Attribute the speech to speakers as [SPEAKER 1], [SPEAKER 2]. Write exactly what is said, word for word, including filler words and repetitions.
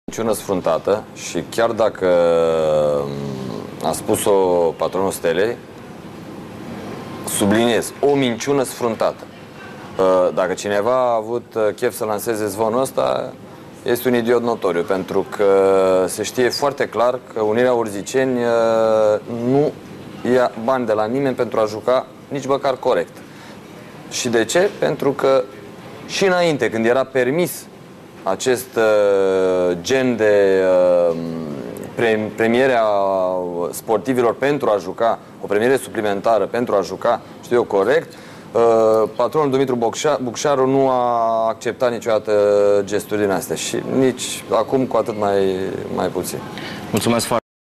[SPEAKER 1] minciună sfruntată și chiar dacă a spus-o patronul Stelei, subliniez, o minciună sfruntată. Dacă cineva a avut chef să lanseze zvonul ăsta, este un idiot notoriu, pentru că se știe foarte clar că Unirea Urziceni nu ia bani de la nimeni pentru a juca nici măcar corect. Și de ce? Pentru că și înainte, când era permis acest uh, gen de uh, pre premiere a sportivilor pentru a juca, o premiere suplimentară pentru a juca, știu eu, corect, uh, patronul Dumitru Bucșaru nu a acceptat niciodată gesturi din astea și nici acum cu atât mai, mai puțin.
[SPEAKER 2] Mulțumesc foarte